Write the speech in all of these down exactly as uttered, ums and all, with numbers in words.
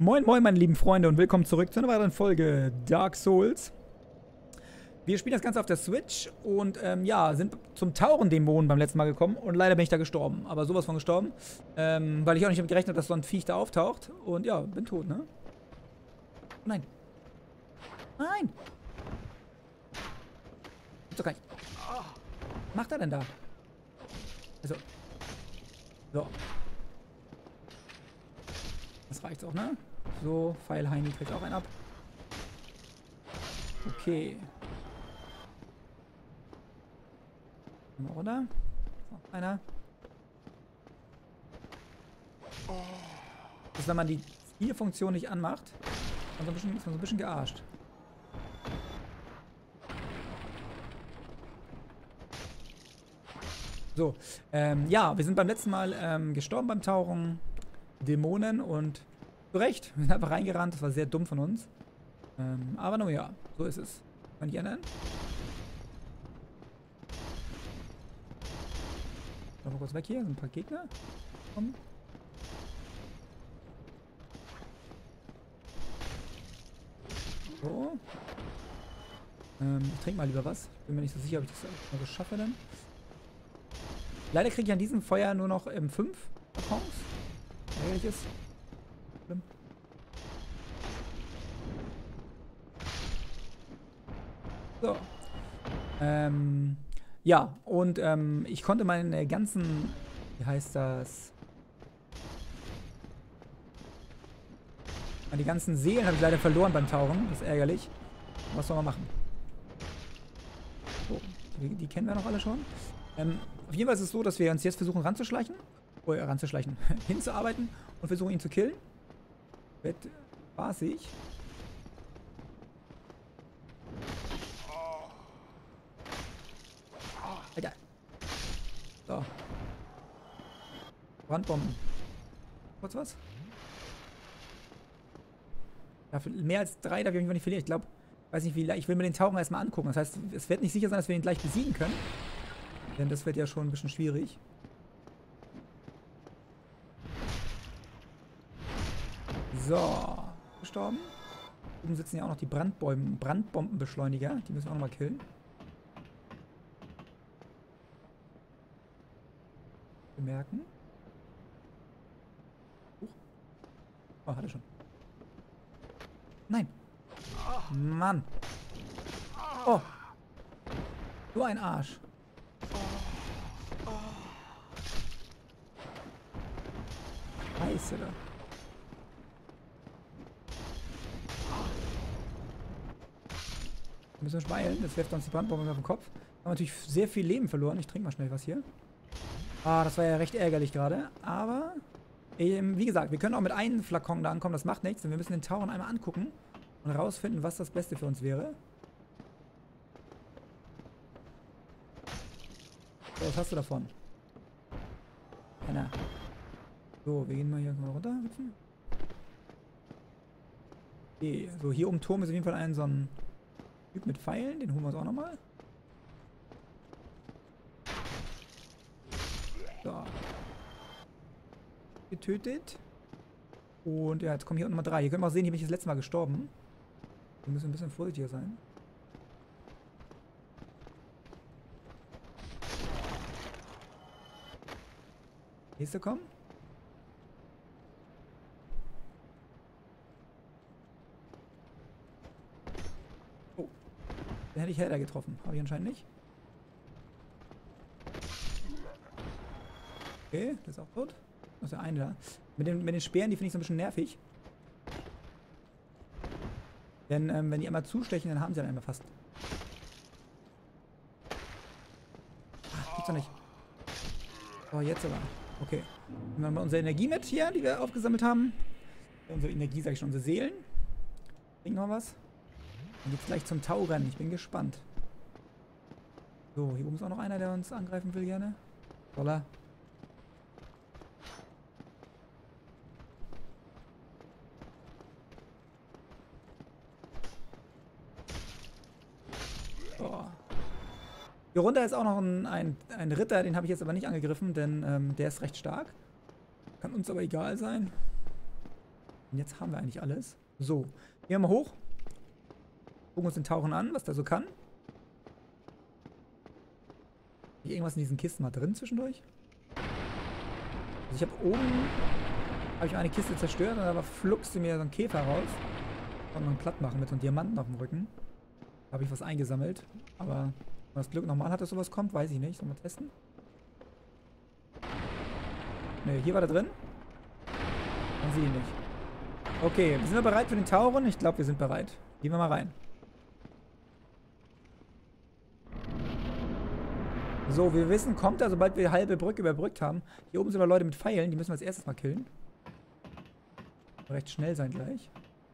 Moin moin meine lieben Freunde und willkommen zurück zu einer weiteren Folge Dark Souls. Wir spielen das Ganze auf der Switch und ähm, ja, sind zum Tauren-Dämonen beim letzten Mal gekommen und leider bin ich da gestorben, aber sowas von gestorben, ähm, weil ich auch nicht damit gerechnet habe, dass so ein Viech da auftaucht und ja, bin tot, ne? Nein. Nein! Gibt's doch gar nicht. Was macht er denn da? Also. So. Das reicht auch, ne? So, Pfeilheini kriegt auch einen ab. Okay. Oder? Noch einer. Das ist, wenn man die Zielfunktion nicht anmacht, ist man so ein bisschen, ist man so ein bisschen gearscht. So, ähm, ja, wir sind beim letzten Mal ähm, gestorben beim Tauchen. Dämonen und zu Recht, wir sind einfach reingerannt, das war sehr dumm von uns. Ähm, aber nun ja, so ist es. Kann ich ändern? Mal kurz weg hier, sind ein paar Gegner. Komm. So. Ähm, ich trinke mal lieber was. Bin mir nicht so sicher, ob ich das mal so schaffe dann. Leider kriege ich an diesem Feuer nur noch ähm, fünf Balkons. Ärgerlich ist. Schlimm. So. Ähm, ja, und ähm, ich konnte meine ganzen, wie heißt das? Die ganzen Seelen habe ich leider verloren beim Tauchen. Das ist ärgerlich. Was soll man machen? So, die, die kennen wir noch alle schon. Ähm, auf jeden Fall ist es so, dass wir uns jetzt versuchen ranzuschleichen. Oh ja, ranzuschleichen. hinzuarbeiten und versuchen ihn zu killen. Wird spaßig. Alter. So. Brandbomben. Kurz was? Ja, mehr als drei darf ich auf jeden Fall nicht verlieren. Ich glaube, weiß nicht wie, ich will mir den Tauchen erstmal angucken. Das heißt, es wird nicht sicher sein, dass wir ihn gleich besiegen können. Denn das wird ja schon ein bisschen schwierig. So. Gestorben. Oben sitzen ja auch noch die Brandbomben, Brandbombenbeschleuniger. Die müssen wir auch nochmal killen. Bemerken. Huch. Oh, hatte schon. Nein. Mann. Oh. So ein Arsch. Scheiße da. Wir müssen uns beeilen, das wirft uns die Brandbombe auf den Kopf. Haben natürlich sehr viel Leben verloren. Ich trinke mal schnell was hier. Ah, das war ja recht ärgerlich gerade. Aber, ähm, wie gesagt, wir können auch mit einem Flakon da ankommen. Das macht nichts, denn wir müssen den Tauren einmal angucken und herausfinden, was das Beste für uns wäre. So, was hast du davon? Keiner. So, wir gehen mal hier mal runter. Okay, so hier um den Turm ist auf jeden Fall ein so ein Typ mit Pfeilen. Den holen wir uns auch nochmal. So. Getötet. Und ja, jetzt kommen hier unten Nummer drei. Hier können wir auch sehen, hier bin ich das letzte Mal gestorben. Wir müssen ein bisschen vorsichtiger sein. Nächste kommen. Oh. Den hätte ich Helder getroffen. Habe ich anscheinend nicht. Okay, der ist auch tot. Das ist der eine da. Mit den, mit den Speeren, die finde ich so ein bisschen nervig. Denn ähm, wenn die einmal zustechen, dann haben sie dann einmal fast. Ach, gibt's doch nicht. So, jetzt aber. Okay. Nehmen wir mal unsere Energie mit hier, die wir aufgesammelt haben. Unsere Energie, sag ich schon, unsere Seelen. Bringt noch was. Dann geht's gleich zum Taurennen. Ich bin gespannt. So, hier oben ist auch noch einer, der uns angreifen will gerne. Voller. Hier runter ist auch noch ein, ein, ein Ritter, den habe ich jetzt aber nicht angegriffen, denn ähm, der ist recht stark. Kann uns aber egal sein. Und jetzt haben wir eigentlich alles. So, gehen wir mal hoch. Gucken uns den Tauchen an, was der so kann. Ist irgendwas in diesen Kisten mal drin zwischendurch? Also ich habe oben habe ich eine Kiste zerstört und da fluxte mir so ein Käfer raus. Und einen platt machen mit so einem Diamanten auf dem Rücken. Da habe ich was eingesammelt. Aber wenn man das Glück nochmal hat, dass sowas kommt, weiß ich nicht. Sollen wir testen? Ne, hier war der drin. Man sieht ihn nicht. Okay, sind wir bereit für den Tauchen? Ich glaube, wir sind bereit. Gehen wir mal rein. So, wir wissen, kommt er, sobald wir die halbe Brücke überbrückt haben. Hier oben sind noch Leute mit Pfeilen, die müssen wir als erstes mal killen. Recht schnell sein gleich.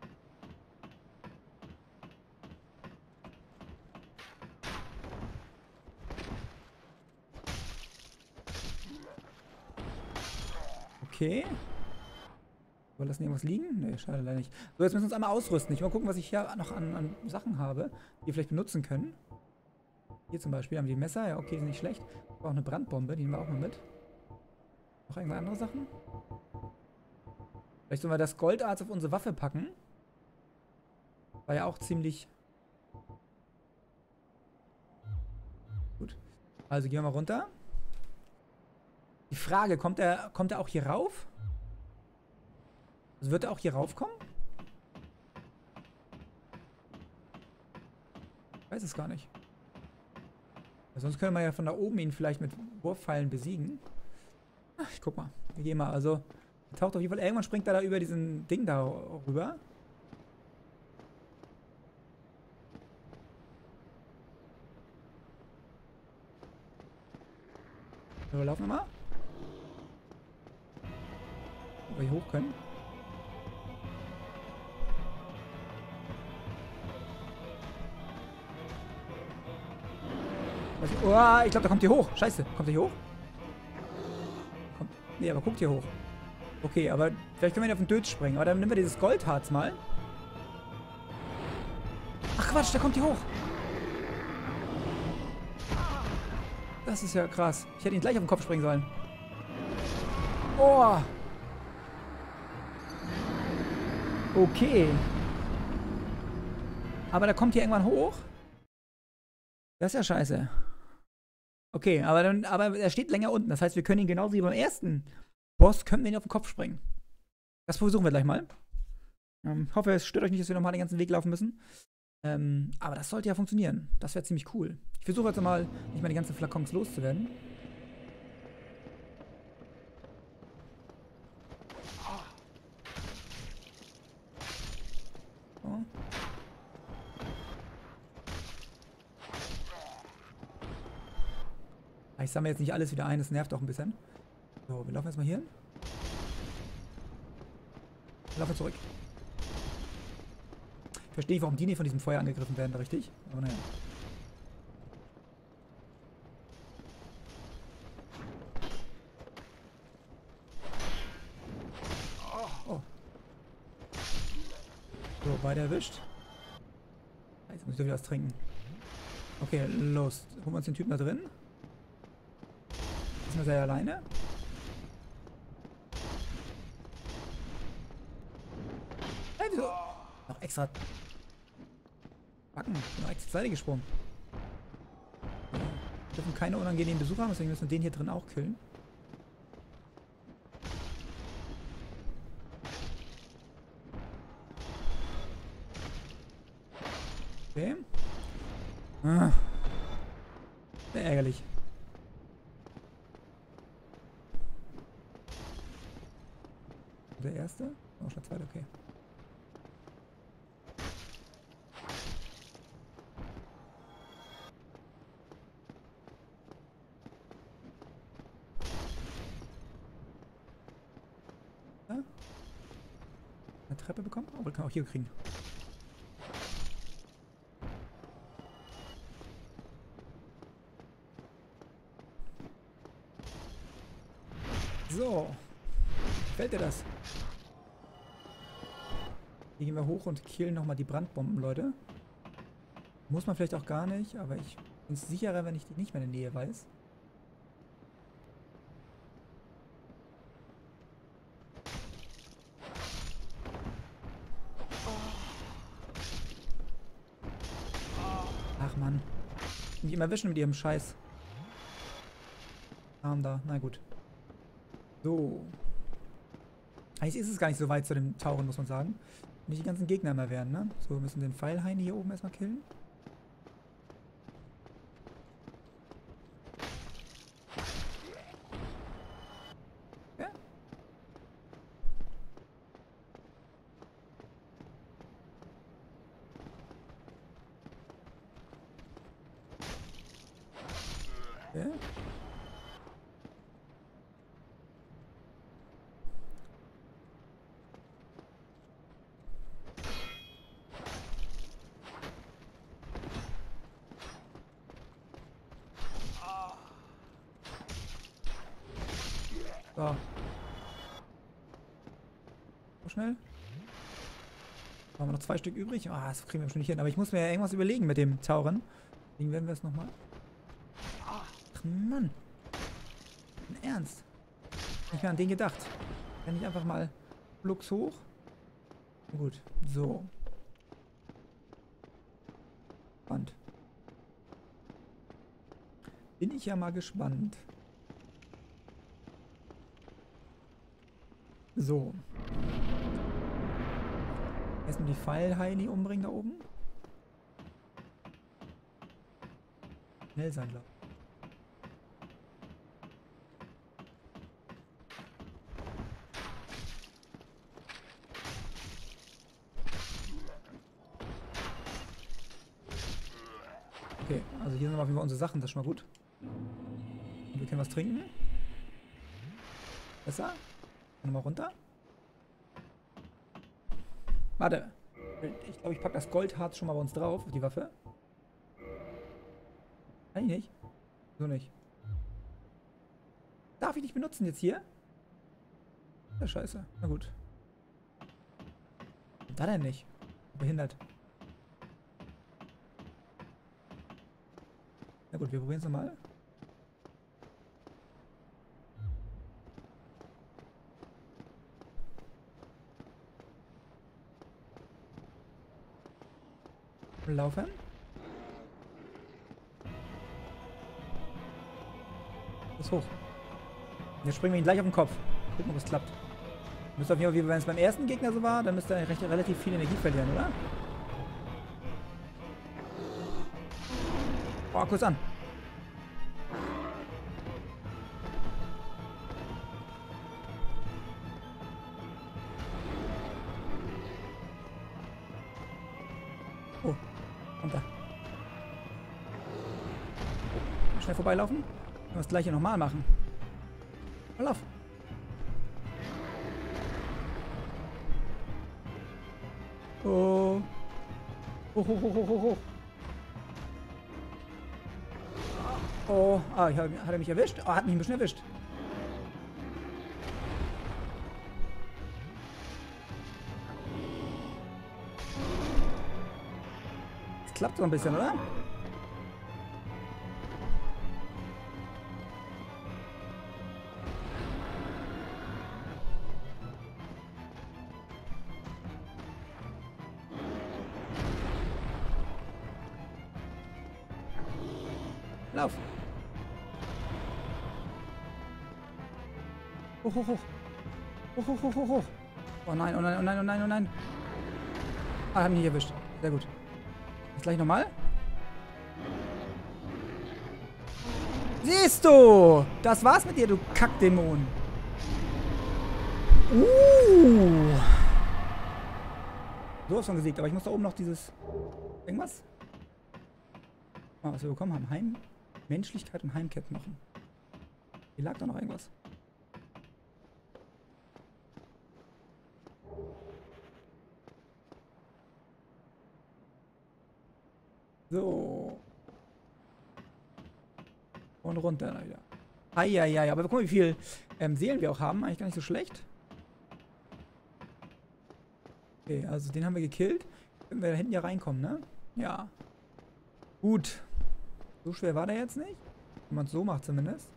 Okay. Wir lassen irgendwas liegen? Ne, schade leider nicht. So, jetzt müssen wir uns einmal ausrüsten. Ich will mal gucken, was ich hier noch an, an Sachen habe, die wir vielleicht benutzen können. Hier zum Beispiel haben wir die Messer. Ja, okay, die sind nicht schlecht. Wir brauchen eine Brandbombe, die nehmen wir auch mal mit. Noch irgendwelche andere Sachen? Vielleicht sollen wir das Goldarz auf unsere Waffe packen. War ja auch ziemlich... Gut. Also gehen wir mal runter. Die Frage, kommt er, kommt er auch hier rauf? Also wird er auch hier raufkommen? Ich weiß es gar nicht. Sonst können wir ja von da oben ihn vielleicht mit Wurfpfeilen besiegen. Ach, ich guck mal. Wir gehen mal. Also, er taucht auf jeden Fall. Irgendwann springt er da über diesen Ding da rüber. So, wir laufen mal. Ob wir hier hoch können. Oh, ich glaube, der kommt hier hoch. Scheiße. Kommt der hier hoch? Kommt. Nee, aber guckt hier hoch. Okay, aber vielleicht können wir ihn auf den Dötz springen. Aber dann nehmen wir dieses Goldharz mal. Ach Quatsch, der kommt hier hoch. Das ist ja krass. Ich hätte ihn gleich auf den Kopf springen sollen. Oh. Okay. Aber der kommt hier irgendwann hoch. Das ist ja scheiße. Okay, aber, dann, aber er steht länger unten. Das heißt, wir können ihn genauso wie beim ersten Boss, können wir ihn auf den Kopf springen. Das versuchen wir gleich mal. Ähm, ich hoffe, es stört euch nicht, dass wir nochmal den ganzen Weg laufen müssen. Ähm, aber das sollte ja funktionieren. Das wäre ziemlich cool. Ich versuche jetzt mal, nicht mal die ganzen Flakons loszuwerden. So. Ich sammle jetzt nicht alles wieder ein, das nervt auch ein bisschen. So, wir laufen jetzt mal hier hin. Wir laufen zurück. Ich verstehe nicht, warum die nicht von diesem Feuer angegriffen werden, richtig? Aber naja. Oh. So, beide erwischt. Jetzt muss ich doch wieder was trinken. Okay, los. Holen wir uns den Typen da drin. Ist er alleine? Hey, wieso? Noch extra. Backen. Ich bin noch extra zur Seite gesprungen. Wir dürfen keine unangenehmen Besucher haben, deswegen müssen wir den hier drin auch killen. Okay. Ah. Sehr ärgerlich. Der erste? Oh, schon der zweite, okay. Ja? Eine Treppe bekommen? Oh, wir können auch hier kriegen. So. Gefällt dir das? Hier gehen wir hoch und killen nochmal die Brandbomben, Leute. Muss man vielleicht auch gar nicht, aber ich bin sicherer, wenn ich die nicht mehr in der Nähe weiß. Mann. Nicht immer wischen mit ihrem Scheiß. Arm da. Na gut. So. Eigentlich ist es gar nicht so weit zu dem Tauchen, muss man sagen. Nicht die ganzen Gegner mehr werden, ne? So, wir müssen den Pfeilhain hier oben erstmal killen. Ja. Ja. So. So schnell. Da haben wir noch zwei Stück übrig. Ah, das kriegen wir schon nicht hin. Aber ich muss mir ja irgendwas überlegen mit dem Tauren. Deswegen werden wir es nochmal. Ach, Mann. Im Ernst. Nicht mehr an den gedacht. Kann ich einfach mal flugs hoch. Gut. So. Spannend. Bin ich ja mal gespannt. So. Erstmal die Pfeilhaini umbringen da oben. Schnell sein, glaube ich. Okay, also hier sind auf jeden Fall unsere Sachen, das ist schon mal gut. Und wir können was trinken. Besser. Nochmal runter. Warte. Ich glaube, ich packe das Goldharz schon mal bei uns drauf, auf die Waffe. Kann ich nicht. So nicht. Darf ich nicht benutzen jetzt hier? Ja, scheiße. Na gut. Da denn nicht? Behindert. Na gut, wir probieren es nochmal. Laufen. Ist hoch. Jetzt springen wir ihn gleich auf den Kopf. Gucken, ob es klappt. Müsste auf jeden Fall, wie wenn es beim ersten Gegner so war, dann müsste er recht, relativ viel Energie verlieren, oder? Oh, kurz an. Oh, kommt da. Schnell vorbeilaufen. Können wir das gleiche nochmal machen. Lauf. Oh. Hoch, hoch, hoch, hoch, hoch. Oh, ah, hat er mich erwischt? Oh, hat mich ein bisschen erwischt. Das klappt so ein bisschen, oder? Lauf. Hoch, hoch, hoch. Hoch, hoch, hoch, hoch, hoch. Oh nein, oh nein, oh nein, oh nein, oh nein. Ah, hab mich nicht erwischt. Sehr gut. Jetzt gleich nochmal. Siehst du! Das war's mit dir, du Kackdämon. Uh. So ist schon gesiegt, aber ich muss da oben noch dieses... Irgendwas? Oh, was wir bekommen haben. Heim... Menschlichkeit und Heimkettknochen. Hier lag da noch irgendwas. So. Und runter da wieder. Eieiei, aber guck mal, wie viel ähm, Seelen wir auch haben. Eigentlich gar nicht so schlecht. Okay, also den haben wir gekillt. Können wir da hinten ja reinkommen, ne? Ja. Gut. So schwer war der jetzt nicht. Wenn man es so macht zumindest.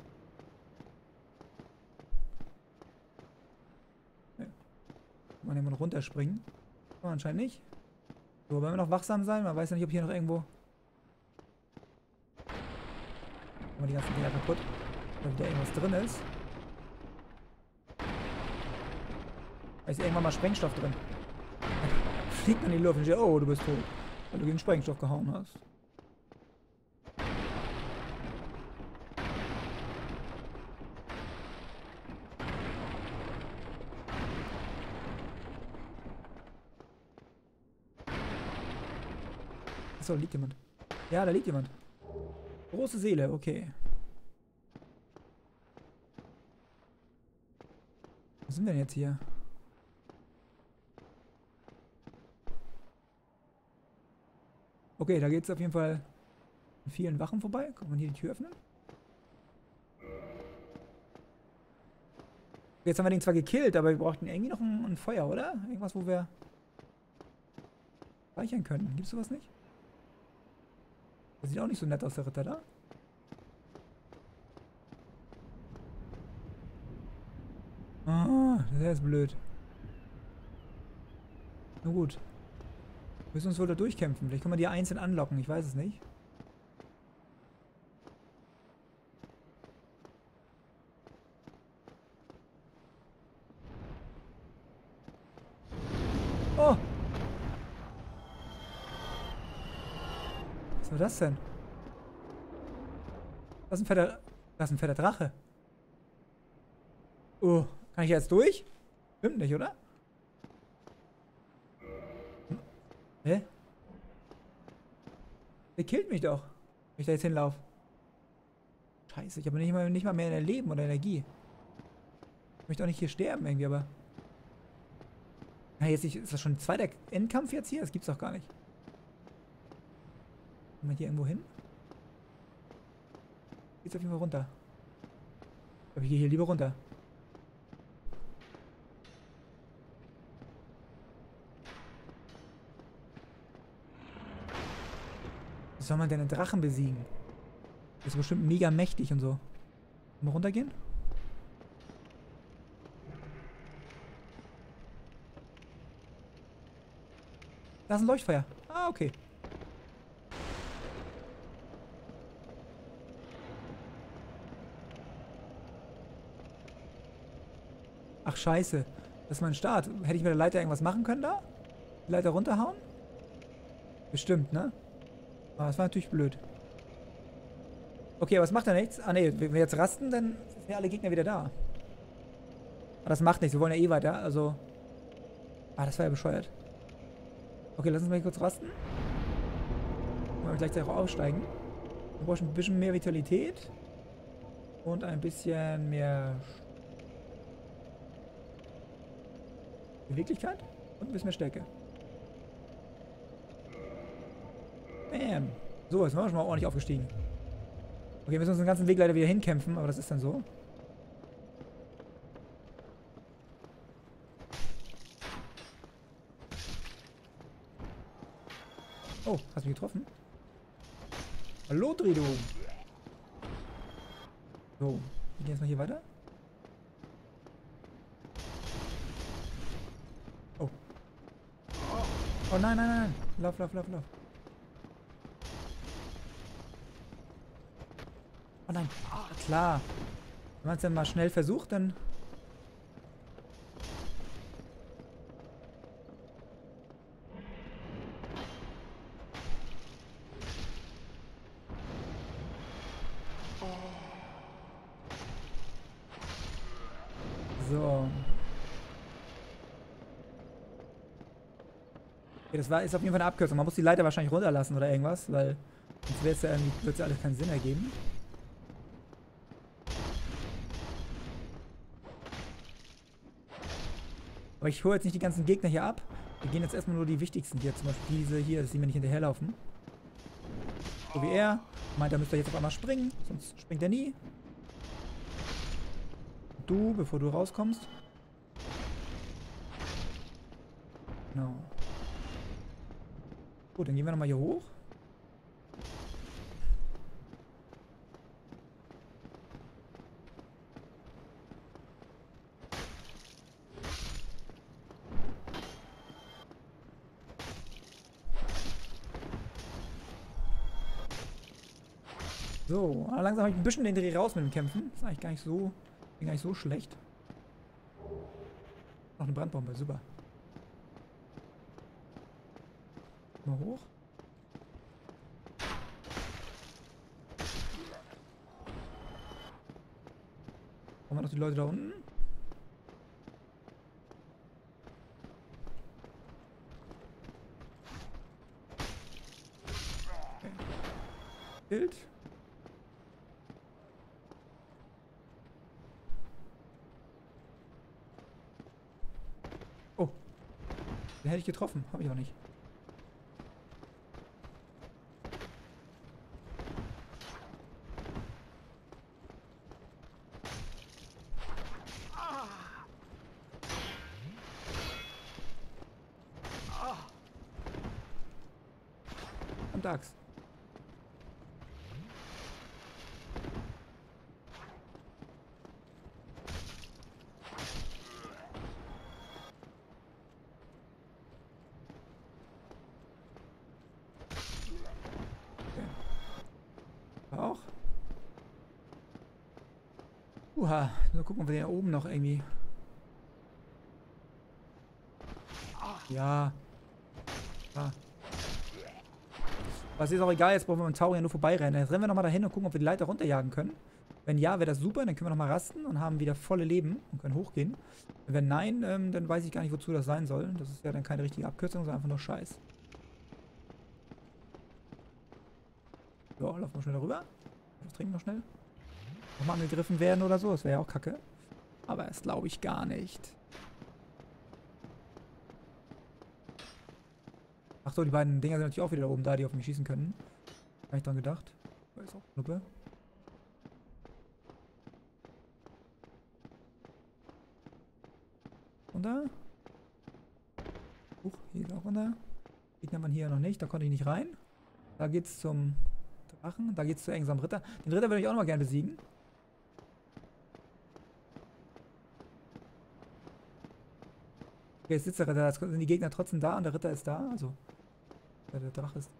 Okay. Kann man hier mal runterspringen. Kann man anscheinend nicht. So, wollen wir noch wachsam sein? Man weiß ja nicht, ob hier noch irgendwo Machen wir die ganzen Dinger kaputt. Weil wieder irgendwas drin ist. Da ist irgendwann mal Sprengstoff drin. Dann fliegt man in die Luft und steht, oh, du bist tot. Weil du gegen Sprengstoff gehauen hast. Achso, da liegt jemand. Ja, da liegt jemand. Große Seele, okay. Wo sind wir denn jetzt hier? Okay, da geht es auf jeden Fall an vielen Wachen vorbei. Kann man hier die Tür öffnen? Jetzt haben wir den zwar gekillt, aber wir brauchten irgendwie noch ein, ein Feuer, oder? Irgendwas, wo wir speichern können. Gibt es sowas nicht? Das sieht auch nicht so nett aus, der Ritter da. Ah, der ist blöd. Na gut. Wir müssen uns wohl da durchkämpfen. Vielleicht können wir die einzeln anlocken. Ich weiß es nicht. Oh! Was war das denn? Das ist ein fetter... Das ist ein fetter Drache. Oh, kann ich jetzt durch? Stimmt nicht, oder? Hm? Hä? Der killt mich doch, wenn ich da jetzt hinlaufe. Scheiße, ich habe nicht mal, nicht mal mehr Leben oder Energie. Ich möchte auch nicht hier sterben irgendwie, aber... Na, jetzt nicht, ist das schon ein zweiter Endkampf jetzt hier? Das gibt's doch gar nicht. Kommen wir hier irgendwo hin? Geht's auf jeden Fall runter. Ich glaube, ich gehe hier lieber runter. Wie soll man denn einen Drachen besiegen? Das ist bestimmt mega mächtig und so. Mal runtergehen? Da ist ein Leuchtfeuer. Ah, okay. Ach, scheiße. Das ist mein Start. Hätte ich mit der Leiter irgendwas machen können da? Die Leiter runterhauen? Bestimmt, ne? Aber das war natürlich blöd. Okay, aber es macht ja nichts. Ah, ne, wenn wir jetzt rasten, dann sind ja alle Gegner wieder da. Aber das macht nichts. Wir wollen ja eh weiter, also... Ah, das war ja bescheuert. Okay, lass uns mal hier kurz rasten. Dann wir gleichzeitig auch aussteigen. Wir brauchen ein bisschen mehr Vitalität. Und ein bisschen mehr... Beweglichkeit. Und ein bisschen mehr Stärke. Bam. So, jetzt sind wir schon mal ordentlich aufgestiegen. Okay, wir müssen uns den ganzen Weg leider wieder hinkämpfen, aber das ist dann so. Oh, hast du mich getroffen? Hallo, Drido. So, wir gehen jetzt mal hier weiter. Oh. Oh nein, nein, nein. Lauf, lauf, lauf, lauf. Oh nein. Ah, klar. Wenn man es dann mal schnell versucht, dann... So. Okay, das war, ist auf jeden Fall eine Abkürzung. Man muss die Leiter wahrscheinlich runterlassen oder irgendwas, weil sonst wird es ja irgendwie, wird's ja alles keinen Sinn ergeben. Aber ich hole jetzt nicht die ganzen Gegner hier ab. Wir gehen jetzt erstmal nur die wichtigsten hier. Zum Beispiel diese hier, dass die mir nicht hinterherlaufen. So wie er. Meint, er müsste jetzt auf einmal springen. Sonst springt er nie. Und du, bevor du rauskommst. Genau. Gut, dann gehen wir nochmal hier hoch. So, aber langsam habe ich ein bisschen den Dreh raus mit dem Kämpfen. Das ist eigentlich gar nicht so, gar nicht so schlecht. Noch eine Brandbombe, super. Mal hoch. Haben wir noch die Leute da unten? Okay. Bild. Oh. Den hätte ich getroffen. Habe ich auch nicht. Und Axt. Auch. Uha. Mal gucken, ob wir den oben noch irgendwie. Ja. Ah. Aber es ist auch egal, jetzt brauchen wir mit dem Taurier nur vorbeirennen. Jetzt rennen wir nochmal dahin und gucken, ob wir die Leiter runterjagen können. Wenn ja, wäre das super, dann können wir nochmal rasten und haben wieder volle Leben und können hochgehen. Wenn nein, ähm, dann weiß ich gar nicht, wozu das sein soll. Das ist ja dann keine richtige Abkürzung, sondern einfach nur Scheiß. So, laufen wir schnell darüber. Was trinken wir schnell? Nochmal angegriffen werden oder so, das wäre ja auch kacke. Aber das glaube ich gar nicht. Ach so, die beiden Dinger sind natürlich auch wieder da oben da, die auf mich schießen können. Hab ich dran gedacht. Da ist auch Knuppe. Runter. Huch, hier ist auch runter. Gegner man hier noch nicht, da konnte ich nicht rein. Da geht's zum Drachen, da geht's zu irgendeinem Ritter. Den Ritter würde ich auch noch mal gerne besiegen. Okay, jetzt sitzt der Ritter, jetzt sind die Gegner trotzdem da und der Ritter ist da, also der, der Drache ist.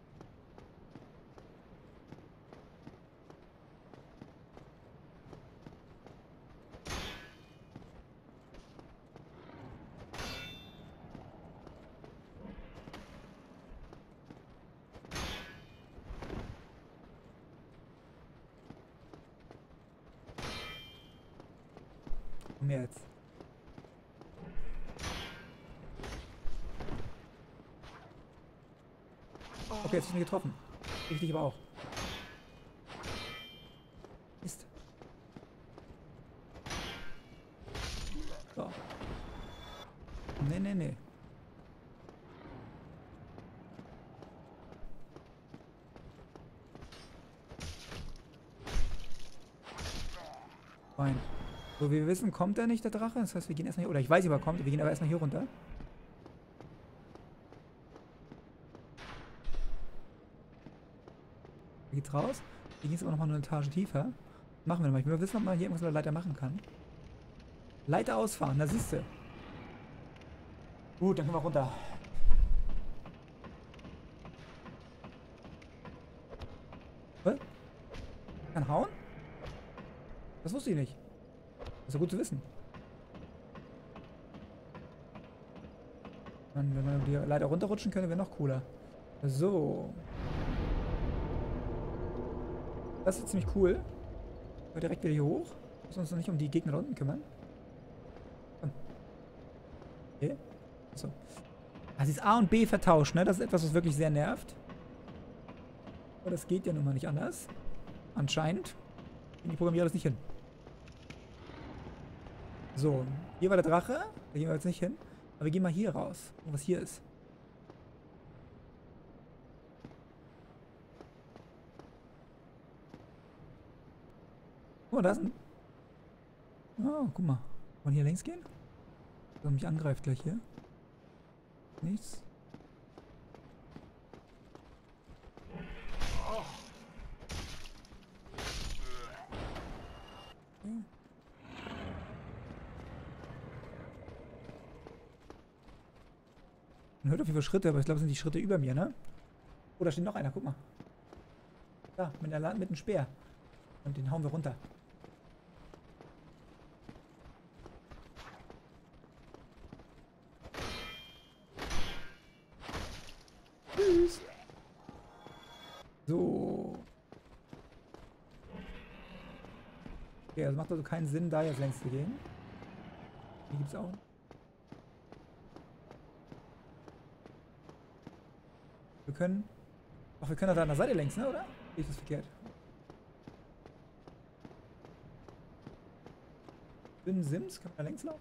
Komm her jetzt. Okay, jetzt ist mich getroffen. Ich dich aber auch. Mist. So. Nee, nee, nee. Fein. So, wie wir wissen, kommt er nicht, der Drache. Das heißt, wir gehen erstmal hier. Oder ich weiß nicht, ob er kommt. Wir gehen aber erstmal hier runter. Hier geht's raus. Hier geht's aber nochmal eine Etage tiefer. Machen wir mal. Ich will wissen, ob man hier irgendwas mit der Leiter machen kann. Leiter ausfahren, da siehst du. Gut, dann können wir runter. Was? Kann hauen? Das wusste ich nicht. Das ist ja gut zu wissen. Mann, wenn wir die Leiter runterrutschen können, wäre noch cooler. So. Das ist ziemlich cool. Wir direkt wieder hier hoch. Müssen uns noch nicht um die Gegner da unten kümmern. Komm. Okay. So. Das ist A und B vertauscht, ne? Das ist etwas, was wirklich sehr nervt. Aber das geht ja nun mal nicht anders. Anscheinend. Ich programmiere das nicht hin. So. Hier war der Drache. Da gehen wir jetzt nicht hin. Aber wir gehen mal hier raus. Gucken, was hier ist. Oh, da ist ein... Oh, guck mal. Wollen wir hier längs gehen? Dass er mich angreift gleich hier. Nichts. Okay. Man hört auf jeden Fall Schritte, aber ich glaube, das sind die Schritte über mir, ne? Oh, da steht noch einer, guck mal. Da, mit, einer, mit einem Speer. Und den hauen wir runter. Tschüss. So. Okay, also macht also keinen Sinn, da jetzt längs zu gehen. Hier gibt's auch. Wir können. Ach, wir können da an der Seite längs, ne, oder? Ist das verkehrt? Dünnen Sims, kann man da längs laufen?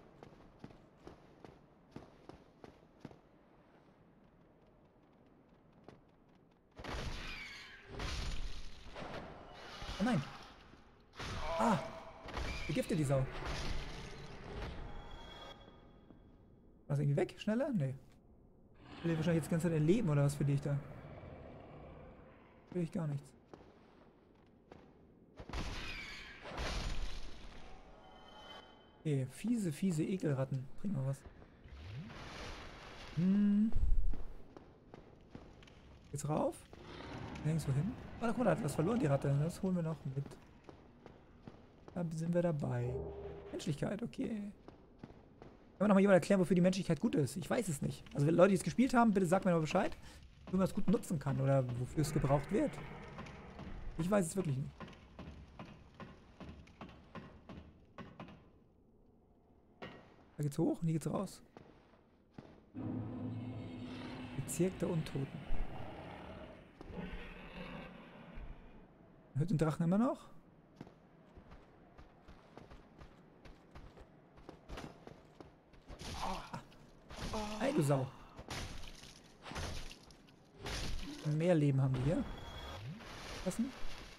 Oh nein! Ah! Vergiftet die Sau. War das irgendwie weg? Schneller? Nee. Will ich wahrscheinlich jetzt die ganze Zeit erleben oder was für dich da? Will ich gar nichts. Okay, fiese, fiese Ekelratten. Bring mal was. Hm. Jetzt rauf. Nirgendwo hin. Oh, guck mal, da hat was verloren, die Ratte. Das holen wir noch mit. Da sind wir dabei. Menschlichkeit, okay. Kann mir noch mal jemand erklären, wofür die Menschlichkeit gut ist? Ich weiß es nicht. Also, wenn Leute, die es gespielt haben, bitte sagt mir mal Bescheid, wie man es gut nutzen kann oder wofür es gebraucht wird. Ich weiß es wirklich nicht. Da geht's hoch und hier geht's raus. Bezirk der Untoten. Man hört den Drachen immer noch? Hey, du Sau. Mehr Leben haben wir hier. Lassen.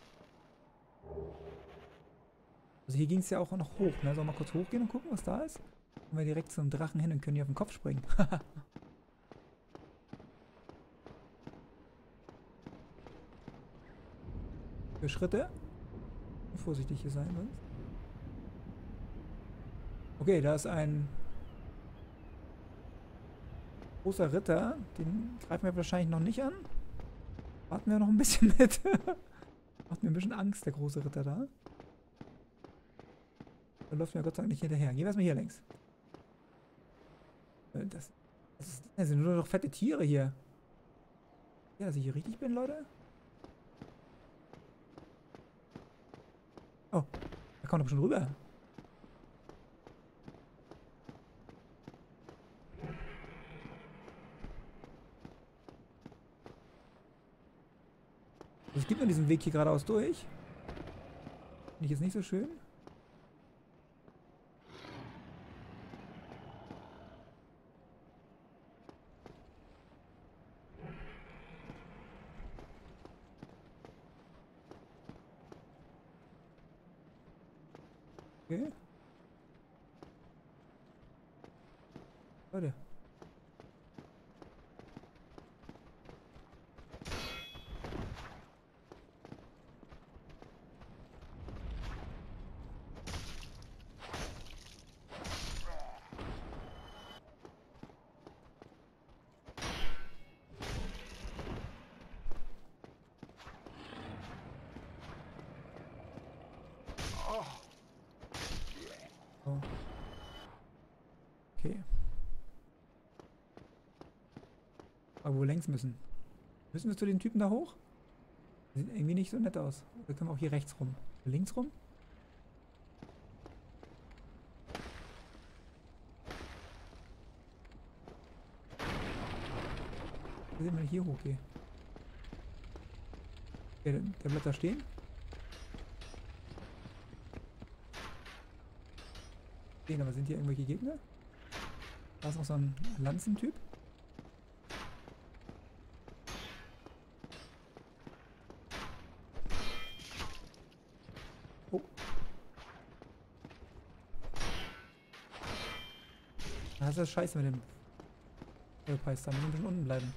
Also hier ging es ja auch noch hoch, ne? Sollen wir mal kurz hochgehen und gucken, was da ist? Kommen wir direkt zum Drachen hin und können hier auf den Kopf springen. Für Schritte. Vorsichtig hier sein sonst. Okay, da ist ein großer Ritter. Den greifen wir wahrscheinlich noch nicht an. Warten wir noch ein bisschen mit. Macht mir ein bisschen Angst, der große Ritter da. Da läuft mir Gott sei Dank nicht hinterher. Gehen wir erstmal hier längs. Das, das, ist, das sind nur noch fette Tiere hier. Ja, dass ich hier richtig bin, Leute. Oh, da kommt doch schon rüber. Es gibt nur diesen Weg hier geradeaus durch. Finde ich jetzt nicht so schön. Okay. Leute. Oh. Okay. Aber wo wir längs müssen? Müssen wir zu den Typen da hoch? Die sehen irgendwie nicht so nett aus. Wir können auch hier rechts rum. Links rum? Wie sehen wir hier hochgehen? Okay, der, der bleibt da stehen. Aber sind hier irgendwelche Gegner? Da ist noch so ein Lanzentyp. Oh. Da ist das Scheiße mit dem Ölpreis. Da müssen wir ein bisschen unten bleiben.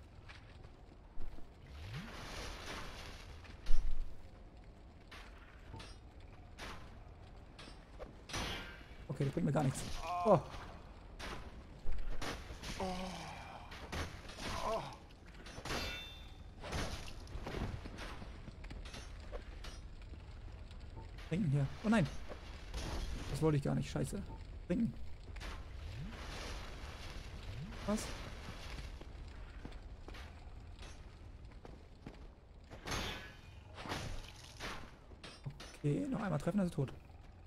Okay, das bringt mir gar nichts. Oh. Oh nein. Das wollte ich gar nicht. Scheiße. Bringen. Was? Okay, noch einmal treffen, das ist tot.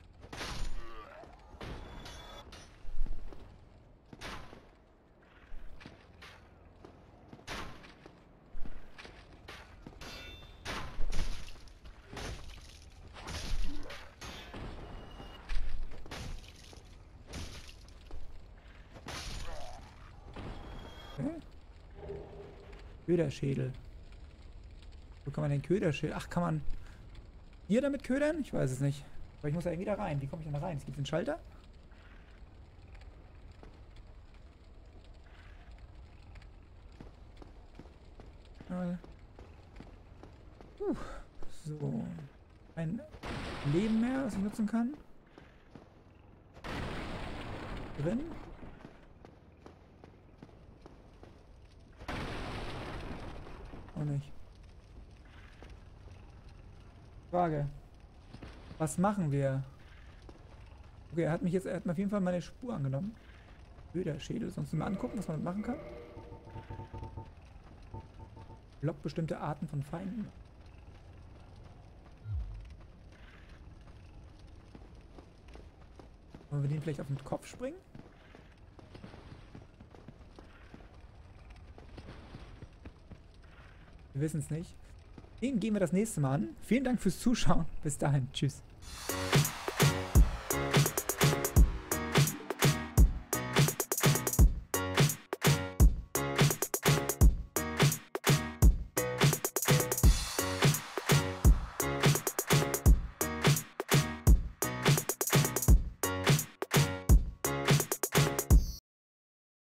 Okay. Köderschädel. Wo kann man den Köderschädel? Ach, kann man hier damit ködern? Ich weiß es nicht. Aber ich muss da irgendwie da rein. Wie komme ich denn da rein? Es gibt einen Schalter. Uh. So. Ein Leben mehr, was ich nutzen kann. Drin. Auch nicht. Frage. Was machen wir? Okay, er hat mich jetzt, er hat mir auf jeden Fall meine Spur angenommen. Köderschädel. Sonst mal angucken, was man machen kann. Blockt bestimmte Arten von Feinden. Wollen wir den vielleicht auf den Kopf springen? Wir wissen es nicht. Den gehen wir das nächste Mal an. Vielen Dank fürs Zuschauen. Bis dahin. Tschüss.